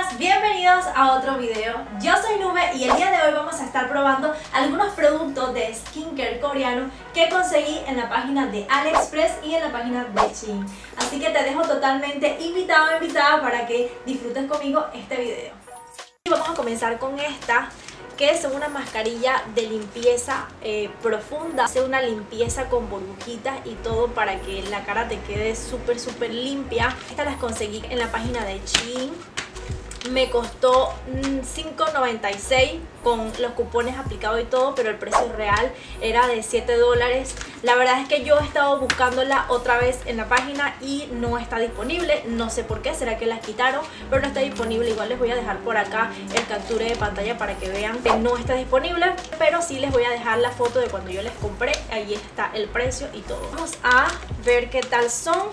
buenas, bienvenidos a otro video. Yo soy Nube y el día de hoy vamos a estar probando algunos productos de skincare coreano que conseguí en la página de AliExpress y en la página de Shein. Así que te dejo totalmente invitado o invitada para que disfrutes conmigo este video. Y vamos a comenzar con esta, que es una mascarilla de limpieza profunda. Hace una limpieza con burbujitas y todo para que la cara te quede súper limpia. Estas las conseguí en la página de Shein. Me costó $5.96 con los cupones aplicados y todo, pero el precio real era de $7. La verdad es que yo he estado buscándola otra vez en la página y no está disponible. No sé por qué, será que las quitaron, pero no está disponible. Igual les voy a dejar por acá el capture de pantalla para que vean que no está disponible, pero sí les voy a dejar la foto de cuando yo les compré. Ahí está el precio y todo. Vamos a ver qué tal son.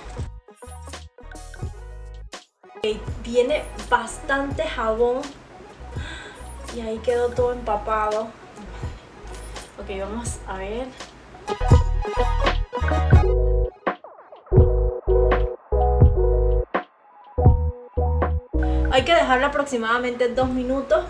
Viene bastante jabón y ahí quedó todo empapado. Ok, vamos a ver. Hay que dejarla aproximadamente 2 minutos.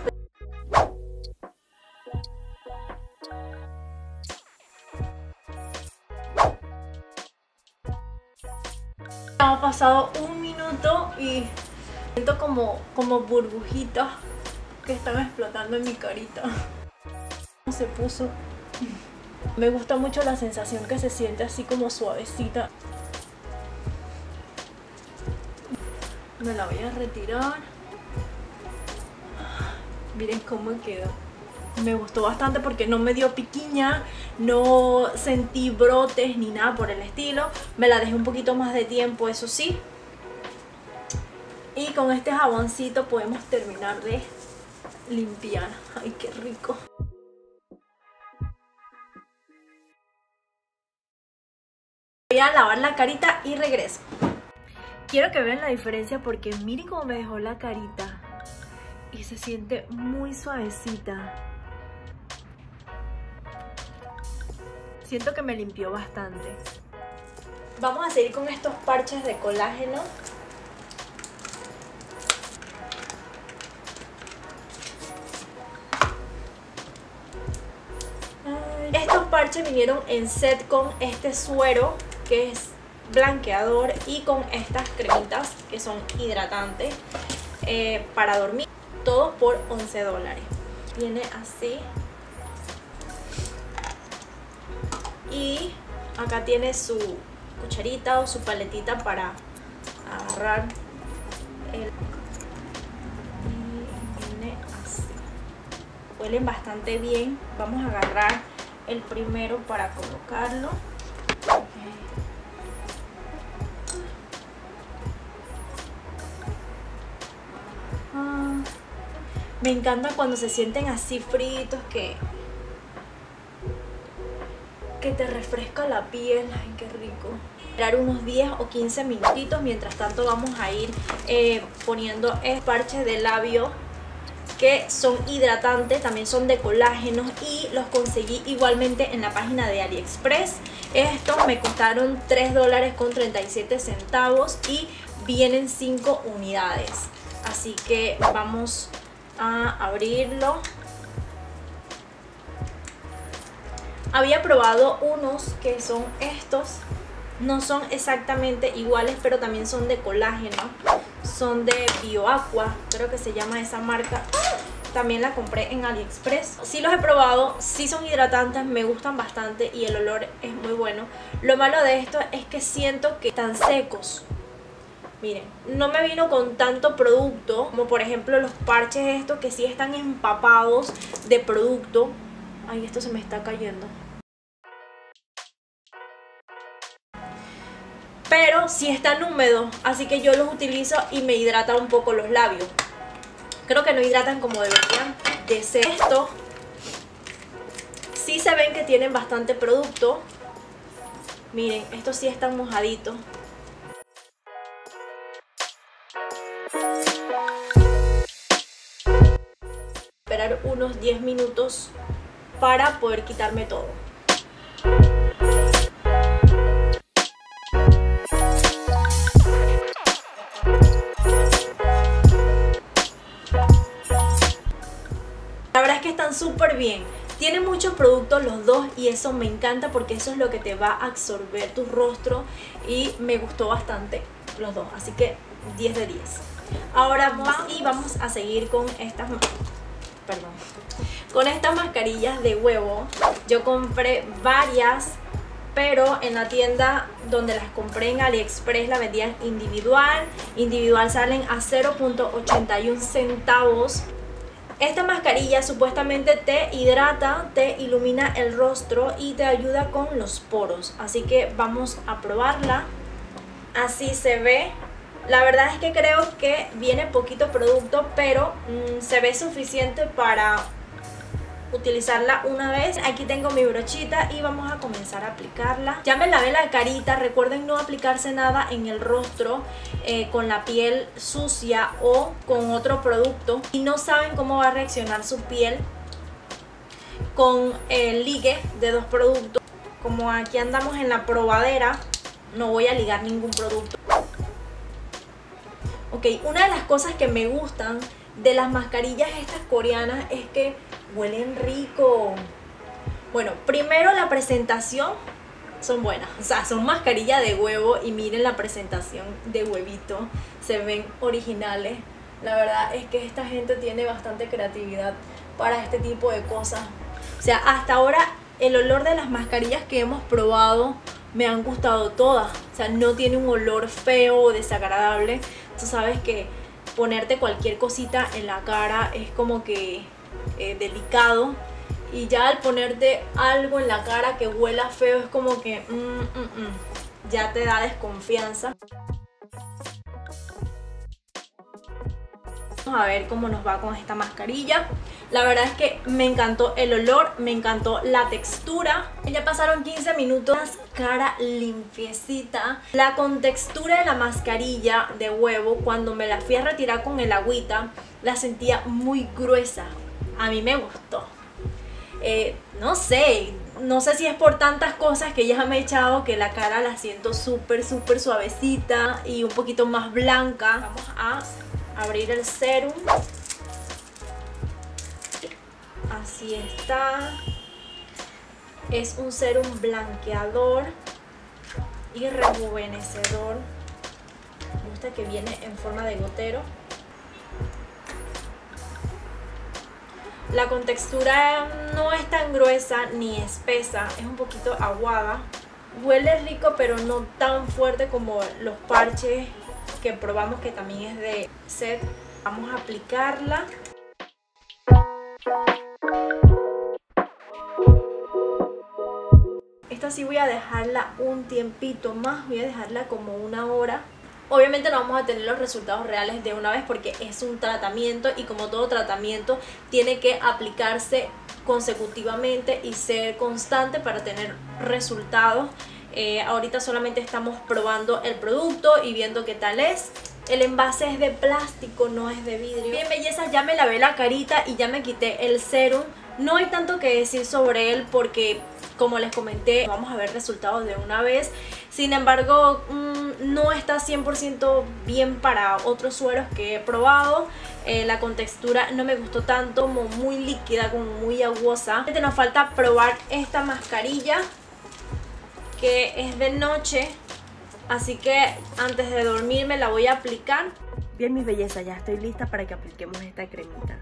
Ha pasado 1 minuto y siento como burbujitas que están explotando en mi carita. Se puso. Me gusta mucho la sensación que se siente así como suavecita. Me la voy a retirar. Miren cómo quedó. Me gustó bastante porque no me dio piquiña, no sentí brotes ni nada por el estilo. Me la dejé un poquito más de tiempo, eso sí. Y con este jaboncito podemos terminar de limpiar. Ay, qué rico. Voy a lavar la carita y regreso. Quiero que vean la diferencia porque miren cómo me dejó la carita. Y se siente muy suavecita. Siento que me limpió bastante. Vamos a seguir con estos parches de colágeno. Estos parches vinieron en set con este suero que es blanqueador y con estas cremitas que son hidratantes para dormir. Todos por $11. Viene así. Y acá tiene su cucharita o su paletita para agarrar el... Y viene así. Huelen bastante bien. Vamos a agarrar el primero para colocarlo. Me encanta cuando se sienten así fritos que te refresca la piel. Ay, qué rico. Esperar unos 10 o 15 minutitos. Mientras tanto vamos a ir poniendo el parche de labio que son hidratantes, también son de colágeno y los conseguí igualmente en la página de AliExpress. Estos me costaron $3.37 y vienen 5 unidades. Así que vamos a abrirlo. Había probado unos que son estos. No son exactamente iguales, pero también son de colágeno. Son de BioAqua, creo que se llama esa marca. También la compré en AliExpress. Sí los he probado, sí son hidratantes, me gustan bastante y el olor es muy bueno. Lo malo de esto es que siento que están secos. Miren, no me vino con tanto producto como por ejemplo los parches estos que sí están empapados de producto. Ay, esto se me está cayendo. Pero sí están húmedos, así que yo los utilizo y me hidrata un poco los labios. Creo que no hidratan como deberían de ser. Esto sí se ven que tienen bastante producto. Miren, estos sí están mojaditos. Esperar unos 10 minutos para poder quitarme todo. que están súper bien. Tienen muchos productos los dos y eso me encanta porque eso es lo que te va a absorber tu rostro y me gustó bastante los dos, así que 10 de 10. Ahora vamos a seguir con estas, con estas mascarillas de huevo. Yo compré varias, pero en la tienda donde las compré en AliExpress la vendían individual. Individual salen a 0.81 centavos. Esta mascarilla supuestamente te hidrata, te ilumina el rostro y te ayuda con los poros. Así que vamos a probarla. Así se ve. La verdad es que creo que viene poquito producto, pero se ve suficiente para utilizarla una vez. Aquí tengo mi brochita y vamos a comenzar a aplicarla. Ya me lavé la carita. Recuerden no aplicarse nada en el rostro con la piel sucia o con otro producto. Y no saben cómo va a reaccionar su piel con el ligue de dos productos. Como aquí andamos en la probadera, no voy a ligar ningún producto. Ok, una de las cosas que me gustan de las mascarillas estas coreanas es que huelen rico. Bueno, primero la presentación son buenas, o sea, son mascarillas de huevo y miren la presentación de huevito, se ven originales. La verdad es que esta gente tiene bastante creatividad para este tipo de cosas. O sea, hasta ahora el olor de las mascarillas que hemos probado me han gustado todas. O sea, no tiene un olor feo o desagradable. Tú sabes que ponerte cualquier cosita en la cara es como que delicado, y ya al ponerte algo en la cara que huela feo es como que ya te da desconfianza. Vamos a ver cómo nos va con esta mascarilla. La verdad es que me encantó el olor, me encantó la textura. Ya pasaron 15 minutos, cara limpiecita. La contextura de la mascarilla de huevo, cuando me la fui a retirar con el agüita, la sentía muy gruesa. A mí me gustó. No sé si es por tantas cosas que ya me he echado que la cara la siento súper suavecita y un poquito más blanca. Vamos a abrir el serum. Así está. Es un serum blanqueador y rejuvenecedor. Me gusta que viene en forma de gotero. La contextura no es tan gruesa ni espesa, es un poquito aguada. Huele rico, pero no tan fuerte como los parches que probamos, que también es de Set. Vamos a aplicarla. Esta sí voy a dejarla un tiempito más, voy a dejarla como 1 hora. Obviamente no vamos a tener los resultados reales de una vez porque es un tratamiento, y como todo tratamiento tiene que aplicarse consecutivamente y ser constante para tener resultados. Ahorita solamente estamos probando el producto y viendo qué tal es. El envase es de plástico, no es de vidrio. Bien, bellezas, ya me lavé la carita y ya me quité el serum. No hay tanto que decir sobre él porque, como les comenté, vamos a ver resultados de una vez. Sin embargo, no está 100% bien para otros sueros que he probado. La contextura no me gustó tanto, como muy líquida, como muy aguosa. Nos falta probar esta mascarilla, que es de noche. Así que antes de dormir me la voy a aplicar. Bien, mis bellezas, ya estoy lista para que apliquemos esta cremita.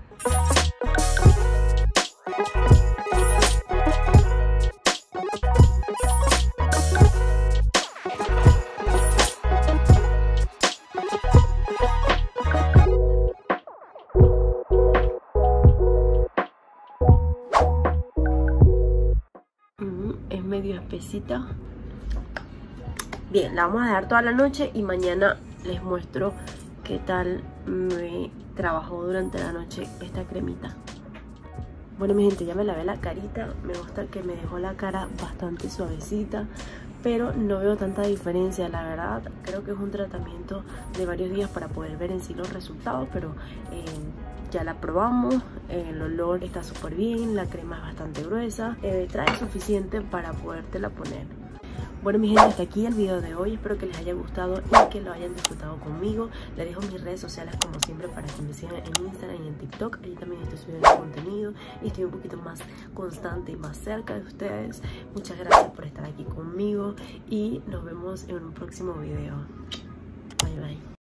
Es medio espesita. Bien, la vamos a dejar toda la noche y mañana les muestro qué tal me trabajó durante la noche esta cremita. Bueno, mi gente, ya me lavé la carita. Me gusta que me dejó la cara bastante suavecita, pero no veo tanta diferencia, la verdad. Creo que es un tratamiento de varios días para poder ver en sí los resultados, pero ya la probamos. El olor está súper bien, la crema es bastante gruesa, trae suficiente para podértela poner. Bueno, mi gente, hasta aquí el video de hoy. Espero que les haya gustado y que lo hayan disfrutado conmigo. Les dejo mis redes sociales como siempre para que me sigan en Instagram y en TikTok. Allí también estoy subiendo contenido. contenido y estoy un poquito más constante y más cerca de ustedes. Muchas gracias por estar aquí conmigo y nos vemos en un próximo video. Bye bye.